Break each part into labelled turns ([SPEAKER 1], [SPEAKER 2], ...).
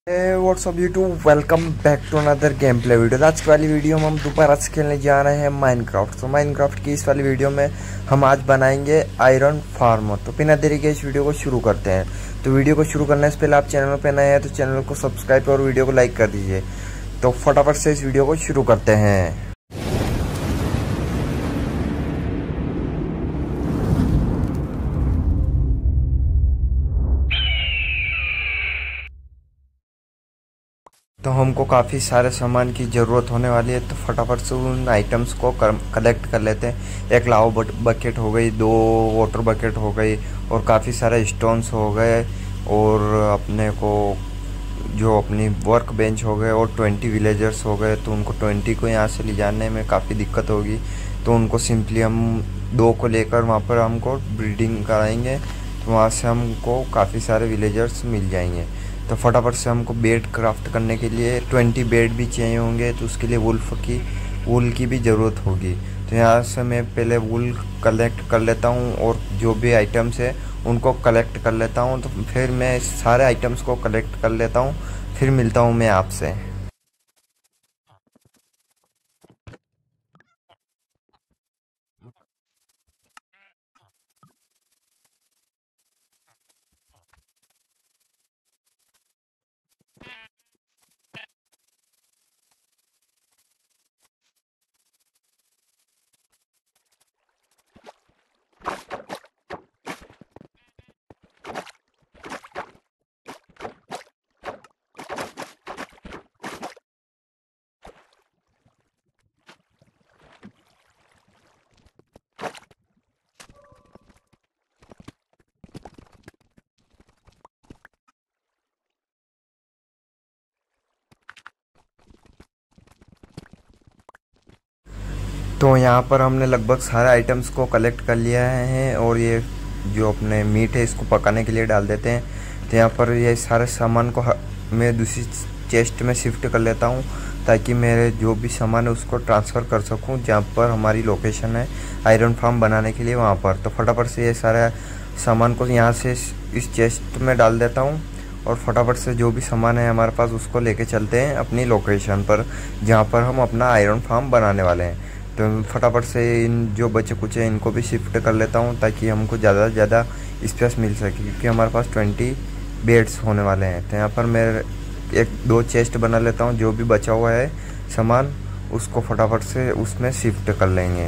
[SPEAKER 1] WhatsApp YouTube, welcome back to another game play video. आज की वाली वीडियो में हम दोबारा से खेलने जा रहे हैं माइनक्राफ्ट। तो माइनक्राफ्ट की इस वाली वीडियो में हम आज बनाएंगे आयरन फार्म। तो बिना देरी के इस वीडियो को शुरू करते हैं। तो वीडियो को शुरू करने से पहले आप चैनल पर नए हैं तो चैनल को सब्सक्राइब और वीडियो को लाइक कर दीजिए। तो फटाफट से इस वीडियो को शुरू करते हैं। तो हमको काफ़ी सारे सामान की ज़रूरत होने वाली है, तो फटाफट से उन आइटम्स को कलेक्ट कर लेते हैं। एक लाव बकेट हो गई, 2 वाटर बकेट हो गई और काफ़ी सारे स्टोन्स हो गए, और अपने को जो अपनी वर्क बेंच हो गए, और 20 विलेजर्स हो गए। तो उनको 20 को यहाँ से ले जाने में काफ़ी दिक्कत होगी, तो उनको सिंपली हम 2 को लेकर वहाँ पर हमको ब्रीडिंग कराएंगे, तो वहाँ से हमको काफ़ी सारे विलेजर्स मिल जाएंगे। तो फटाफट से हमको बेड क्राफ्ट करने के लिए 20 बेड भी चाहिए होंगे, तो उसके लिए वूल की भी ज़रूरत होगी। तो यहाँ से मैं पहले वूल कलेक्ट कर लेता हूँ, और जो भी आइटम्स है उनको कलेक्ट कर लेता हूँ। तो फिर मैं सारे आइटम्स को कलेक्ट कर लेता हूँ, फिर मिलता हूँ मैं आपसे। तो यहाँ पर हमने लगभग सारे आइटम्स को कलेक्ट कर लिया है, और ये जो अपने मीट है इसको पकाने के लिए डाल देते हैं। तो यहाँ पर ये सारे सामान को मैं दूसरी चेस्ट में शिफ्ट कर लेता हूँ, ताकि मेरे जो भी सामान है उसको ट्रांसफ़र कर सकूँ जहाँ पर हमारी लोकेशन है आयरन फार्म बनाने के लिए, वहाँ पर। तो फटाफट से ये सारा सामान को यहाँ से इस चेस्ट में डाल देता हूँ, और फटाफट से जो भी सामान है हमारे पास उसको लेके चलते हैं अपनी लोकेशन पर, जहाँ पर हम अपना आयरन फार्म बनाने वाले हैं। तो फटाफट से इन जो बचे कुछ हैं इनको भी शिफ्ट कर लेता हूँ, ताकि हमको ज़्यादा से ज़्यादा स्पेस मिल सके, क्योंकि हमारे पास 20 बेड्स होने वाले हैं। तो यहाँ पर मैं 1-2 चेस्ट बना लेता हूँ, जो भी बचा हुआ है सामान उसको फटाफट से उसमें शिफ्ट कर लेंगे।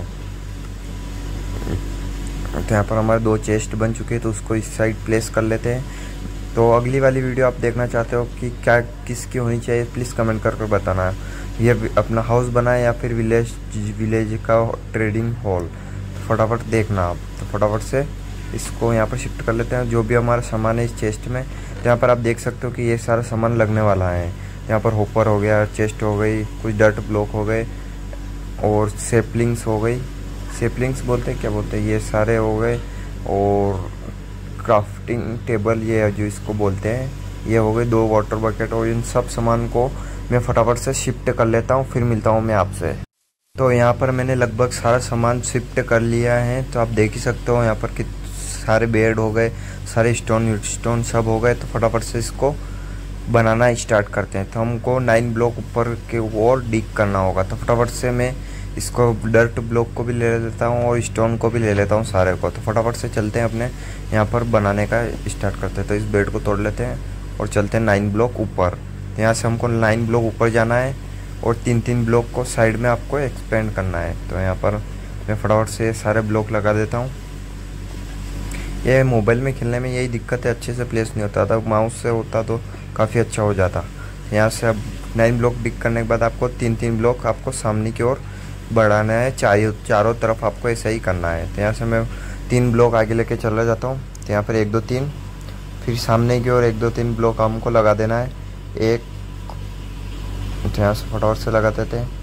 [SPEAKER 1] तो यहाँ पर हमारे 2 चेस्ट बन चुके हैं, तो उसको इस साइड प्लेस कर लेते हैं। तो अगली वाली वीडियो आप देखना चाहते हो कि क्या किसकी होनी चाहिए, प्लीज़ कमेंट कर बताना। ये अपना हाउस बनाए या फिर विलेज का ट्रेडिंग हॉल, तो फटाफट देखना आप। तो फटाफट से इसको यहाँ पर शिफ्ट कर लेते हैं, जो भी हमारा सामान है इस चेस्ट में। तो यहाँ पर आप देख सकते हो कि ये सारा सामान लगने वाला है। यहाँ पर होपर हो गया, चेस्ट हो गई, कुछ डर्ट ब्लॉक हो गए, और सेपलिंग्स हो गई। सेपलिंग्स बोलते हैं, क्या बोलते हैं, ये सारे हो गए। और क्राफ्टिंग टेबल, ये जो इसको बोलते हैं, ये हो गए 2 वाटर बकेट। और इन सब सामान को मैं फटाफट से शिफ्ट कर लेता हूँ, फिर मिलता हूँ मैं आपसे। तो यहाँ पर मैंने लगभग सारा सामान शिफ्ट कर लिया है, तो आप देख ही सकते हो यहाँ पर कि सारे बेड हो गए, सारे स्टोन सब हो गए। तो फटाफट से इसको बनाना स्टार्ट करते हैं। तो हमको 9 ब्लॉक ऊपर के और डिग करना होगा। तो फटाफट से मैं इसको डर्ट ब्लॉक को भी ले लेता हूँ और स्टोन को भी ले लेता हूँ सारे को। तो फटाफट से चलते हैं अपने यहाँ पर बनाने का स्टार्ट करते हैं। तो इस बेड को तोड़ लेते हैं और चलते हैं 9 ब्लॉक ऊपर। तो यहाँ से हमको 9 ब्लॉक ऊपर जाना है, और 3-3 ब्लॉक को साइड में आपको एक्सपेंड करना है। तो यहाँ पर मैं फटाफट से सारे ब्लॉक लगा देता हूँ। ये मोबाइल में खेलने में यही दिक्कत है, अच्छे से प्लेस नहीं होता था। माउस से होता तो काफ़ी अच्छा हो जाता। यहाँ से अब 9 ब्लॉक डिग करने के बाद आपको 3-3 ब्लॉक आपको सामने की ओर बढ़ाना है, चारों तरफ आपको ऐसा ही करना है। तो यहाँ से मैं 3 ब्लॉक आगे लेके चला जाता हूँ। तो यहाँ पर 1-2-3, फिर सामने की ओर 1-2-3 ब्लॉक हमको लगा देना है। एक, तो यहाँ से फटाफट से लगा देते हैं।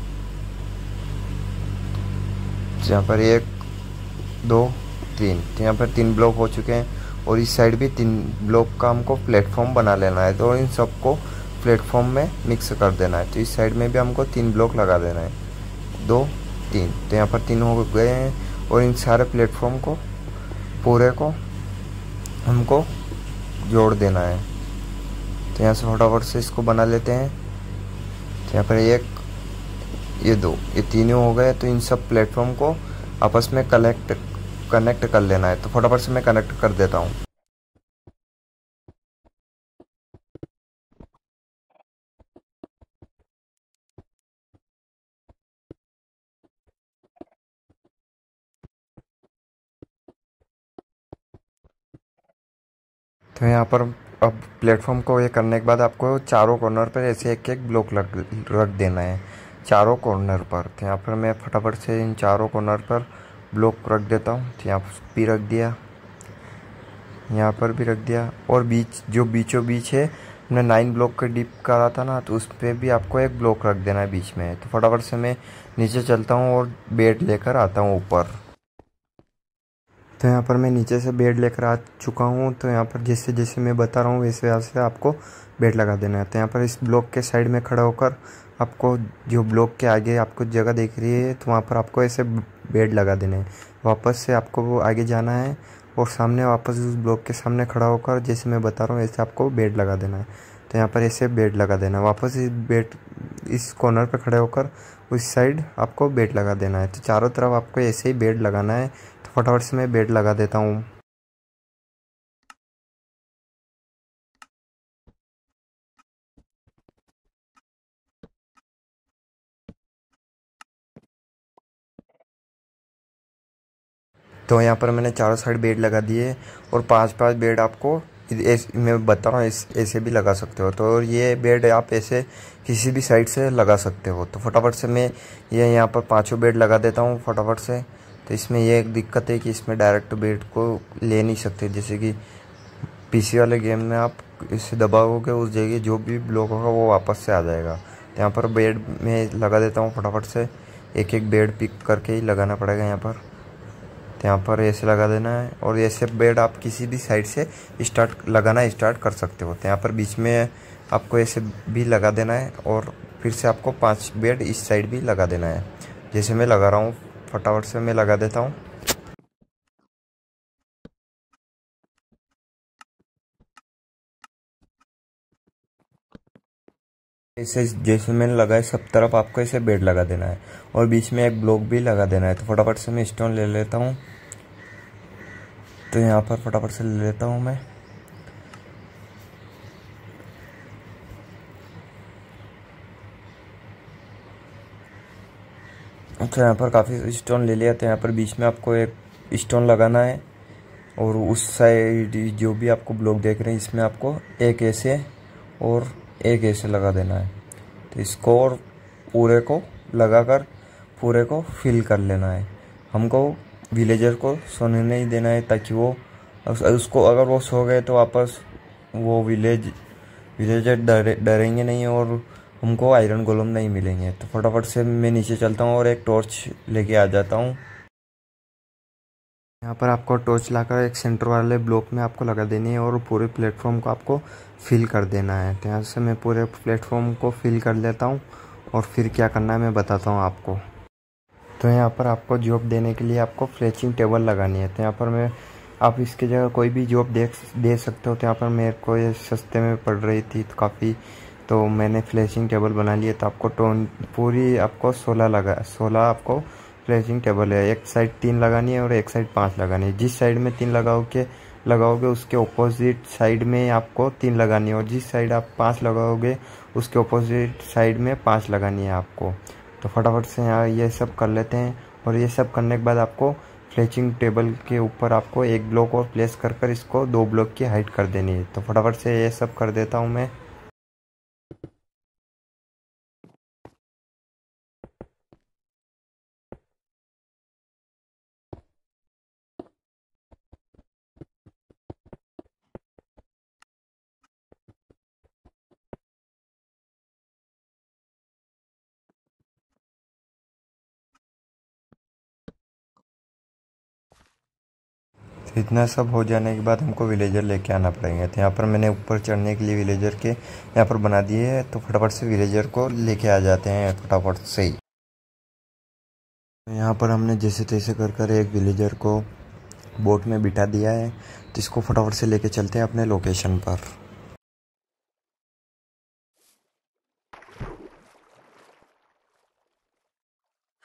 [SPEAKER 1] यहाँ पर 1-2-3, तो यहाँ पर 3 ब्लॉक हो चुके हैं, और इस साइड भी 3 ब्लॉक का हमको प्लेटफॉर्म बना लेना है। तो इन सबको प्लेटफॉर्म में मिक्स कर देना है। तो इस साइड में भी हमको 3 ब्लॉक लगा देना है, 2-3। तो यहाँ पर 3 हो गए हैं, और इन सारे प्लेटफॉर्म को पूरे को हमको जोड़ देना है। तो यहाँ से फटाफट से इसको बना लेते हैं। तो यहाँ पर एक, ये दो, ये तीनों हो गए। तो इन सब प्लेटफॉर्म को आपस में कनेक्ट कर लेना है। तो फटाफट से मैं कनेक्ट कर देता हूँ। तो यहाँ पर अब प्लेटफॉर्म को ये करने के बाद आपको चारों कॉर्नर पर ऐसे एक एक ब्लॉक रख देना है, चारों कॉर्नर पर। तो यहाँ पर मैं फटाफट से इन चारों कॉर्नर पर ब्लॉक रख देता हूँ। तो यहाँ पर भी रख दिया, यहाँ पर भी रख दिया। और बीच, जो बीचों बीच है, हमने 9 ब्लॉक का डिप करा था ना, तो उस पर भी आपको एक ब्लॉक रख देना है बीच में। तो फटाफट से मैं नीचे चलता हूँ और बेड लेकर आता हूँ ऊपर। तो यहाँ पर मैं नीचे से बेड लेकर आ चुका हूँ। तो यहाँ पर जैसे जैसे मैं बता रहा हूँ वैसे वैसे आपको बेड लगा देना है। तो यहाँ पर इस ब्लॉक के साइड में खड़ा होकर आपको, जो ब्लॉक के आगे आपको जगह दिख रही है, तो वहाँ पर आपको ऐसे बेड लगा देना है। वापस से आपको वो आगे जाना है और सामने वापस उस ब्लॉक के सामने खड़ा होकर जैसे मैं बता रहा हूँ ऐसे आपको बेड लगा देना है। तो यहाँ पर ऐसे बेड लगा देना है। वापस इस कॉर्नर पर खड़े होकर उस साइड आपको बेड लगा देना है। तो चारों तरफ आपको ऐसे ही बेड लगाना है। तो फटाफट से मैं बेड लगा देता हूँ। तो यहाँ पर मैंने चारों साइड बेड लगा दिए और 5-5 बेड आपको मैं बता रहा हूँ ऐसे भी लगा सकते हो। तो ये बेड आप ऐसे किसी भी साइड से लगा सकते हो। तो फटाफट से मैं ये यहाँ पर 5 बेड लगा देता हूँ फटाफट से। तो इसमें ये एक दिक्कत है कि इसमें डायरेक्ट बेड को ले नहीं सकते, जैसे कि पीसी वाले गेम में आप इसे दबाओगे उस जगह जो भी ब्लॉक होगा वो वापस से आ जाएगा। तो यहाँ पर बेड में लगा देता हूँ फटाफट से। एक एक बेड पिक करके ही लगाना पड़ेगा यहाँ पर। तो यहाँ पर ऐसे लगा देना है और ऐसे बेड आप किसी भी साइड से लगाना स्टार्ट कर सकते हो। तो यहाँ पर बीच में आपको ऐसे भी लगा देना है और फिर से आपको 5 बेड इस साइड भी लगा देना है, जैसे मैं लगा रहा हूँ। फटाफट से मैं लगा देता हूँ। ऐसे जैसे मैंने लगाया सब तरफ आपको ऐसे बेड लगा देना है और बीच में एक ब्लॉक भी लगा देना है। तो फटाफट से मैं स्टोन ले लेता हूँ। तो यहाँ पर फटाफट से ले लेता हूँ मैं। अच्छा, यहाँ पर काफ़ी स्टोन ले लिया। तो यहाँ पर बीच में आपको एक स्टोन लगाना है और उस साइड जो भी आपको ब्लॉक देख रहे हैं इसमें आपको एक ऐसे और एक ऐसे लगा देना है। तो इसको और पूरे को लगाकर पूरे को फिल कर लेना है। हमको विलेजर को सोने नहीं देना है, ताकि वो उसको, अगर वो सो गए तो वापस वो विलेजर डरेंगे नहीं और हमको आयरन गोलम नहीं मिलेंगे। तो फटाफट से मैं नीचे चलता हूँ और एक टॉर्च लेके आ जाता हूँ। यहाँ पर आपको टॉर्च लाकर एक सेंटर वाले ब्लॉक में आपको लगा देनी है और पूरे प्लेटफॉर्म को आपको फिल कर देना है। तो यहाँ से मैं पूरे प्लेटफॉर्म को फिल कर लेता हूँ और फिर क्या करना है मैं बताता हूँ आपको। तो यहाँ पर आपको जॉब देने के लिए आपको फ्लैचिंग टेबल लगानी है। तो यहाँ पर आप इसकी जगह कोई भी जॉब दे सकते हो। तो यहाँ पर मेरे को ये सस्ते में पड़ रही थी तो काफ़ी, तो मैंने फ्लैशिंग टेबल बना लिया। तो आपको पूरी आपको 16 आपको फ्लैशिंग टेबल है। एक साइड 3 लगानी है और एक साइड 5 लगानी है। जिस साइड में 3 लगाओगे उसके ऑपोजिट साइड में आपको 3 लगानी है और जिस साइड आप 5 लगाओगे उसके ऑपोजिट साइड में 5 लगानी है आपको। तो फटाफट से यहाँ ये सब कर लेते हैं और ये सब करने के बाद आपको फ्लैचिंग टेबल के ऊपर आपको एक ब्लॉक और प्लेस कर इसको 2 ब्लॉक की हाइट कर देनी है। तो फटाफट से ये सब कर देता हूँ मैं। तो इतना सब हो जाने के बाद हमको विलेजर लेके आना पड़ेंगे। तो यहाँ पर मैंने ऊपर चढ़ने के लिए विलेजर के यहाँ पर बना दिए है। तो फटाफट से विलेजर को लेके आ जाते हैं फटाफट से ही। यहाँ पर हमने जैसे तैसे कर एक विलेजर को बोट में बिठा दिया है। तो इसको फटाफट से लेके चलते हैं अपने लोकेशन पर।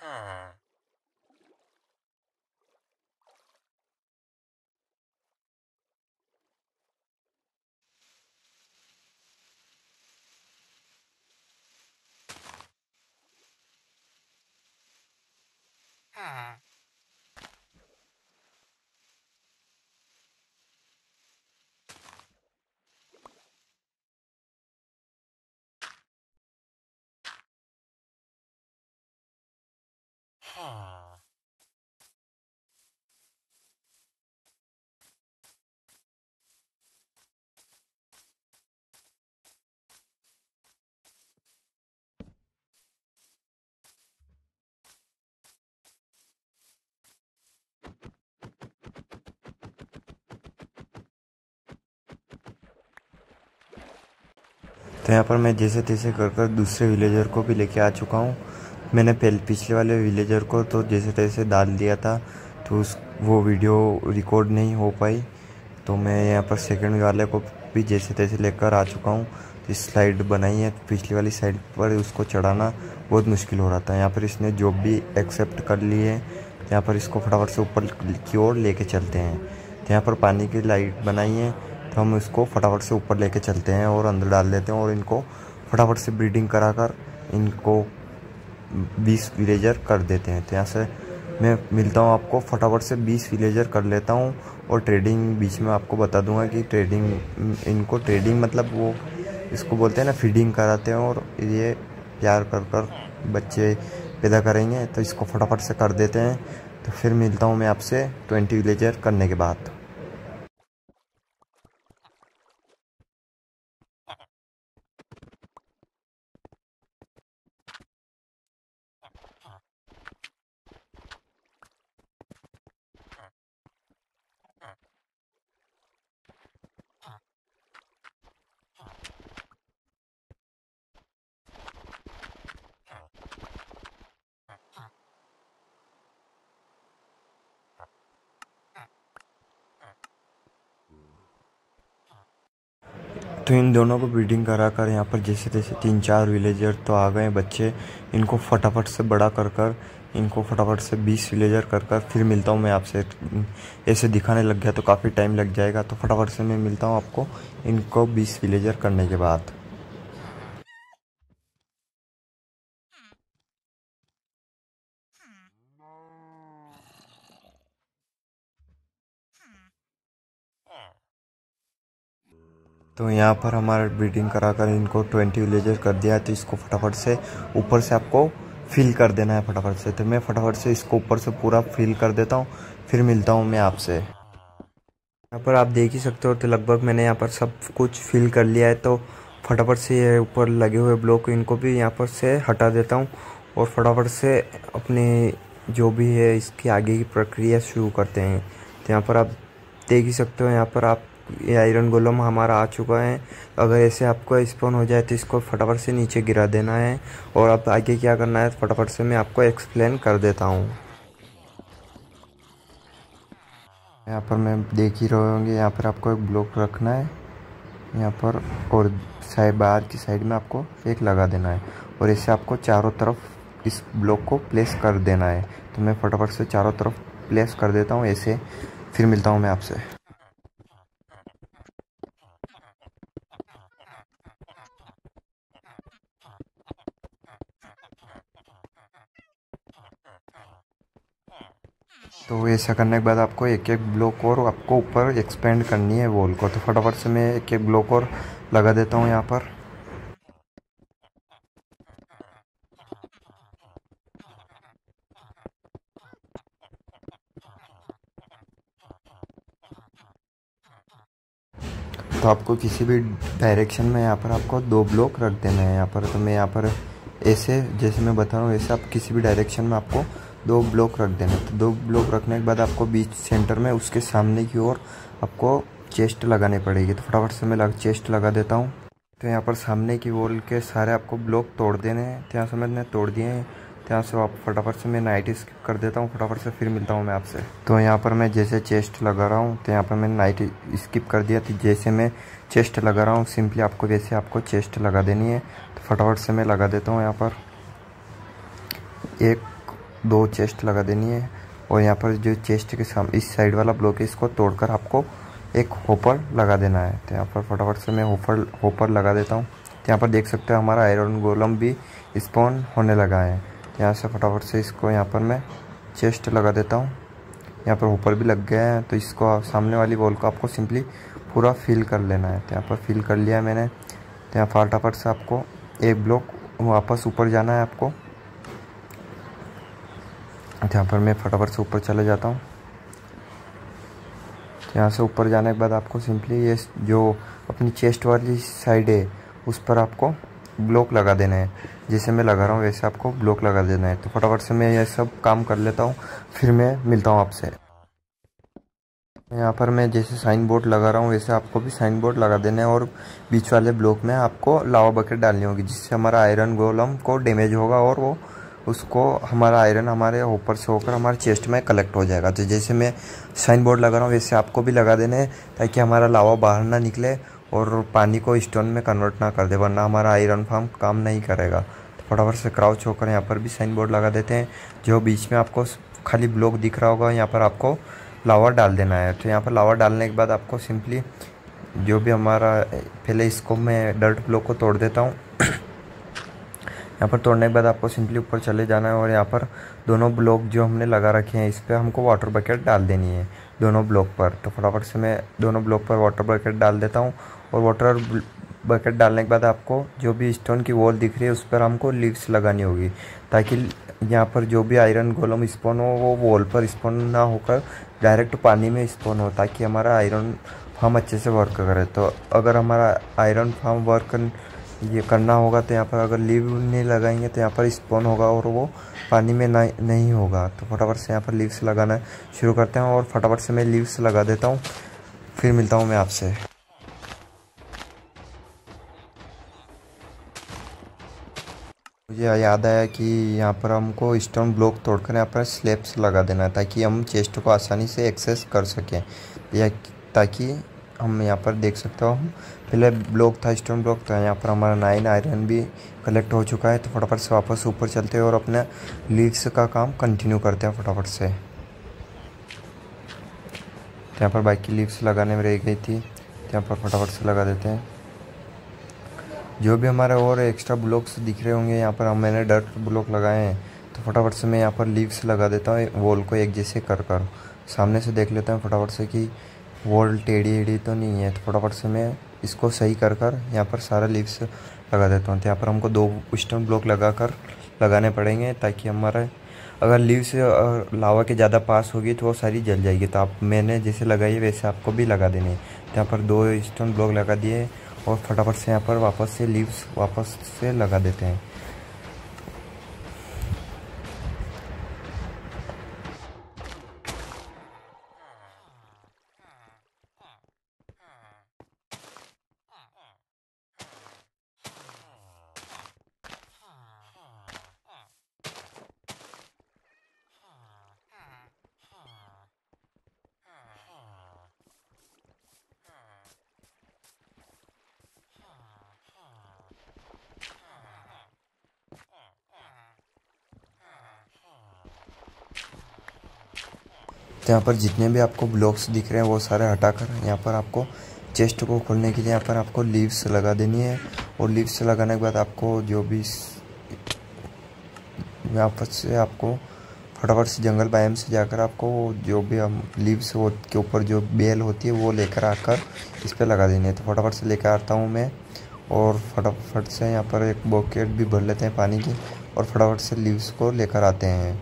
[SPEAKER 1] तो यहाँ पर मैं जैसे तैसे कर कर दूसरे विलेजर को भी लेके आ चुका हूँ। मैंने पिछले वाले विलेजर को तो जैसे तैसे डाल दिया था, तो वो वीडियो रिकॉर्ड नहीं हो पाई। तो मैं यहाँ पर सेकंड वाले को भी जैसे तैसे लेकर आ चुका हूँ। तो स्लाइड बनाई है, पिछली वाली साइड पर उसको चढ़ाना बहुत मुश्किल हो रहा था। यहाँ पर इसने जॉब भी एक्सेप्ट कर ली है। यहाँ पर इसको फटाफट से ऊपर की ओर लेके चलते हैं। तो यहाँ पर पानी की लाइट बनाई है, तो हम इसको फटाफट से ऊपर लेके चलते हैं और अंदर डाल देते हैं और इनको फटाफट से ब्रीडिंग कराकर इनको 20 विलेजर कर देते हैं। तो यहाँ से मैं मिलता हूँ आपको, फटाफट से 20 विलेजर कर लेता हूँ। और ट्रेडिंग बीच में आपको बता दूंगा कि इनको ट्रेडिंग मतलब वो इसको बोलते हैं ना, फीडिंग कराते हैं और ये प्यार कर बच्चे पैदा करेंगे। तो इसको फटाफट से कर देते हैं। तो फिर मिलता हूँ मैं आपसे 20 विलेजर करने के बाद। तो इन दोनों को ब्रीडिंग कराकर यहाँ पर जैसे तैसे 3-4 विलेजर तो आ गए बच्चे। इनको फटाफट से बड़ा कर इनको फटाफट से 20 विलेजर कर फिर मिलता हूँ मैं आपसे। ऐसे दिखाने लग गया तो काफ़ी टाइम लग जाएगा। तो फटाफट से मैं मिलता हूँ आपको इनको 20 विलेजर करने के बाद। तो यहाँ पर हमारा ब्रीडिंग कराकर इनको 20 विलेजर कर दिया है। तो इसको फटाफट से ऊपर से आपको फिल कर देना है फटाफट से। तो मैं फटाफट से इसको ऊपर से पूरा फिल कर देता हूँ, फिर मिलता हूँ मैं आपसे। यहाँ पर आप देख ही सकते हो, तो लगभग मैंने यहाँ पर सब कुछ फिल कर लिया है। तो फटाफट से ये ऊपर लगे हुए ब्लॉक इनको भी यहाँ पर से हटा देता हूँ और फटाफट से अपने जो भी है इसकी आगे की प्रक्रिया शुरू करते हैं। तो यहाँ पर आप देख ही सकते हो, यहाँ पर आप ये आयरन गोलम हमारा आ चुका है। अगर ऐसे आपको स्पॉन हो जाए तो इसको फटाफट से नीचे गिरा देना है। और अब आगे क्या करना है फटाफट से मैं आपको एक्सप्लेन कर देता हूँ। यहाँ पर मैं देख ही रहे होंगे, यहाँ पर आपको एक ब्लॉक रखना है यहाँ पर, और साइड बाहर की साइड में आपको एक लगा देना है और ऐसे आपको चारों तरफ इस ब्लॉक को प्लेस कर देना है। तो मैं फटाफट से चारों तरफ प्लेस कर देता हूँ ऐसे, फिर मिलता हूँ मैं आपसे। तो ऐसा करने के बाद आपको एक एक ब्लॉक और आपको ऊपर एक्सपेंड करनी है वॉल को। तो फटाफट से मैं एक एक ब्लॉक और लगा देता हूँ यहाँ पर। तो आपको किसी भी डायरेक्शन में यहाँ पर आपको 2 ब्लॉक रख देना है यहाँ पर। तो मैं यहाँ पर ऐसे जैसे मैं बता रहा हूँ ऐसे आप किसी भी डायरेक्शन में आपको 2 ब्लॉक रख देना है। तो 2 ब्लॉक रखने के बाद आपको बीच सेंटर में उसके सामने की ओर आपको चेस्ट लगानी पड़ेगी। तो फटाफट से मैं चेस्ट लगा देता हूँ। तो यहाँ पर सामने की वॉल के सारे आपको ब्लॉक तोड़ देने हैं। तो यहाँ से मैंने तोड़ दिए हैं। तो यहाँ से आप फटाफट से मैं नाइट स्किप कर देता हूँ, फटाफट से फिर मिलता हूँ मैं आपसे। तो यहाँ पर मैं जैसे चेस्ट लगा रहा हूँ, तो यहाँ पर मैंने नाइट स्किप कर दिया। तो जैसे मैं चेस्ट लगा रहा हूँ सिंपली आपको वैसे आपको चेस्ट लगा देनी है। तो फटाफट से मैं लगा देता हूँ यहाँ पर एक 2 चेस्ट लगा देनी है। और यहाँ पर जो चेस्ट के सामने इस साइड वाला ब्लॉक है, इसको तोड़कर आपको एक होपर लगा देना है। तो यहाँ पर फटाफट से मैं होपर लगा देता हूँ। तो यहाँ पर देख सकते हो हमारा आयरन गोलम भी स्पॉन होने लगा है। तो यहाँ से फटाफट से इसको यहाँ पर मैं चेस्ट लगा देता हूँ। यहाँ पर होपर भी लग गया है, तो इसको सामने वाली वॉल को आपको सिंपली पूरा फिल कर लेना है। तो यहाँ पर फिल कर लिया मैंने। तो यहाँ फटाफट से आपको एक ब्लॉक वापस ऊपर जाना है आपको। तो यहाँ पर मैं फटाफट से ऊपर चले जाता हूँ। यहाँ से ऊपर जाने के बाद आपको सिंपली ये जो अपनी चेस्ट वाली साइड है उस पर आपको ब्लॉक लगा देना है। जैसे मैं लगा रहा हूँ वैसे आपको ब्लॉक लगा देना है। तो फटाफट से मैं ये सब काम कर लेता हूँ, फिर मैं मिलता हूँ आपसे। यहाँ पर मैं जैसे साइन बोर्ड लगा रहा हूँ वैसे आपको भी साइन बोर्ड लगा देना है। और बीच वाले ब्लॉक में आपको लावा बकेट डालनी होगी, जिससे हमारा आयरन गोलम को डैमेज होगा और वो उसको हमारा आयरन हमारे ऊपर से होकर हमारे चेस्ट में कलेक्ट हो जाएगा। तो जैसे मैं साइन बोर्ड लगा रहा हूँ वैसे आपको भी लगा देने हैं, ताकि हमारा लावा बाहर ना निकले और पानी को स्टोन में कन्वर्ट ना कर दे, वरना हमारा आयरन फार्म काम नहीं करेगा। तो फटाफट से क्राउच होकर यहाँ पर भी साइन बोर्ड लगा देते हैं। जो बीच में आपको खाली ब्लॉक दिख रहा होगा यहाँ पर आपको लावा डाल देना है। तो यहाँ पर लावा डालने के बाद आपको सिंपली जो भी हमारा, पहले इसको मैं डर्ट ब्लॉक को तोड़ देता हूँ। यहाँ पर तोड़ने के बाद आपको सिंपली ऊपर चले जाना है और यहाँ पर दोनों ब्लॉक जो हमने लगा रखे हैं इस पर हमको वाटर बकेट डाल देनी है दोनों ब्लॉक पर। तो फटाफट से मैं दोनों ब्लॉक पर वाटर बकेट डाल देता हूँ। और वाटर बकेट डालने के बाद आपको जो भी स्टोन की वॉल दिख रही है उस पर हमको लीव्स लगानी होगी, ताकि यहाँ पर जो भी आयरन गोलम स्पॉन हो वो वॉल पर स्पॉन ना होकर डायरेक्ट पानी में स्पॉन हो, ताकि हमारा आयरन फार्म अच्छे से वर्क करे। तो अगर हमारा आयरन फार्म वर्क ये करना होगा तो यहाँ पर अगर लीव नहीं लगाएंगे तो यहाँ पर स्पॉन होगा और वो पानी में नहीं होगा। तो फटाफट से यहाँ पर लीव्स लगाना शुरू करते हैं और फटाफट से मैं लीव्स लगा देता हूँ, फिर मिलता हूँ मैं आपसे। मुझे याद आया कि यहाँ पर हमको स्टोन ब्लॉक तोड़कर यहाँ पर स्लैब्स लगा देना है, ताकि हम चेस्ट को आसानी से एक्सेस कर सकें। या ताकि हम यहाँ पर देख सकते हो पहले ब्लॉक था, स्टोन ब्लॉक था, यहाँ पर हमारा 9 आयरन भी कलेक्ट हो चुका है। तो फटाफट से वापस ऊपर चलते हैं और अपने लीव्स का काम कंटिन्यू करते हैं फटाफट से। तो यहाँ पर बाइक की लीव्स लगाने में रह गई थी, तो यहाँ पर फटाफट से लगा देते हैं। जो भी हमारे और एक्स्ट्रा ब्लॉक्स दिख रहे होंगे यहाँ पर मैंने डर्ट ब्लॉक लगाए हैं, तो फटाफट से मैं यहाँ पर लीव्स लगा देता हूँ वॉल को एक जैसे कर सामने से देख लेता हूँ फटाफट से कि वॉल टेढ़ी तो नहीं है। तो फटाफट से मैं इसको सही कर यहाँ पर सारा लीव्स लगा देता हूँ। तो यहाँ पर हमको 2 स्टोन ब्लॉक लगाने पड़ेंगे, ताकि हमारा अगर लीव्स लावा के ज़्यादा पास होगी तो वो सारी जल जाएगी। तो आप मैंने जैसे लगाई वैसे आपको भी लगा देनी है। तो यहाँ पर 2 स्टोन ब्लॉक लगा दिए और फटाफट से यहाँ पर वापस से लीव्स वापस से लगा देते हैं। तो यहाँ पर जितने भी आपको ब्लॉक्स दिख रहे हैं वो सारे हटाकर यहाँ पर आपको चेस्ट को खोलने के लिए यहाँ पर आपको लीव्स लगा देनी है। और लीव्स लगाने के बाद आपको जो भी यहाँ पर से आपको फटाफट से जंगल बायम से जाकर आपको जो भी हम लीव्स के ऊपर जो बेल होती है वो लेकर आकर इस पर लगा देनी है। तो फटाफट से लेकर आता हूँ मैं और फटाफट से यहाँ पर एक बकेट भी भर लेते हैं पानी की और फटाफट से लीव्स को लेकर आते हैं।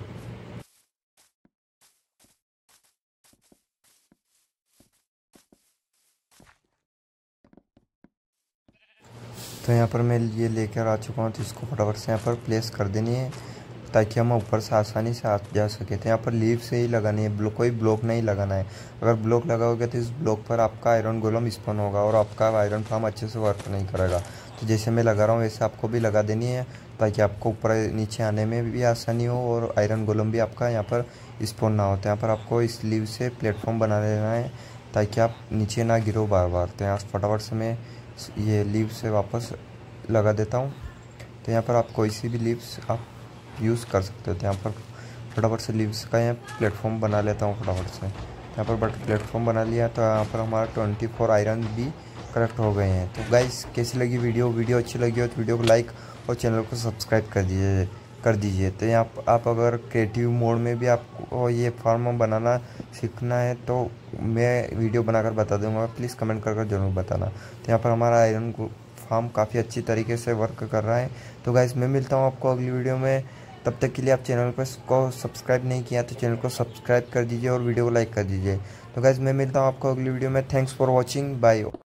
[SPEAKER 1] तो यहाँ पर मैं ये लेकर आ चुका हूँ, तो इसको फटाफट से यहाँ पर प्लेस कर देनी है, ताकि हम ऊपर से आसानी से आ जा सके। तो यहाँ पर लीव से ही लगानी है, कोई ब्लॉक नहीं लगाना है। अगर ब्लॉक लगाओगे तो इस ब्लॉक पर आपका आयरन गोलम स्पॉन होगा और आपका आयरन फार्म अच्छे से वर्क नहीं करेगा। तो जैसे मैं लगा रहा हूँ वैसे आपको भी लगा देनी है, ताकि आपको ऊपर नीचे आने में भी आसानी हो और आयरन गोलम भी आपका यहाँ पर स्पॉन ना हो। तो यहाँ पर आपको इस लीव से प्लेटफॉर्म बना लेना है, ताकि आप नीचे ना गिरो बार बार। तो यहाँ फटाफट से मैं ये लीव से वापस लगा देता हूँ। तो यहाँ पर आप कोई सी भी लीव्स आप यूज़ कर सकते हो। तो यहाँ पर फटाफट से लीव्स का यहाँ प्लेटफॉर्म बना लेता हूँ फटाफट से। यहाँ पर बट प्लेटफॉर्म बना लिया तो यहाँ पर हमारा 24 आयरन भी कलेक्ट हो गए हैं। तो गाइस कैसी लगी वीडियो अच्छी लगी हो तो वीडियो को लाइक और चैनल को सब्सक्राइब कर दीजिए। तो यहाँ आप अगर क्रिएटिव मोड में भी आपको ये फार्म बनाना सीखना है तो मैं वीडियो बनाकर बता दूंगा, प्लीज़ कमेंट कर जरूर बताना। तो यहाँ पर हमारा आयरन फार्म काफ़ी अच्छी तरीके से वर्क कर रहा है। तो गाइस मैं मिलता हूँ आपको अगली वीडियो में, तब तक के लिए आप चैनल को सब्सक्राइब नहीं किया तो चैनल को सब्सक्राइब कर दीजिए और वीडियो को लाइक कर दीजिए। तो गाइस मैं मिलता हूँ आपको अगली वीडियो में। Thanks for watching, bye.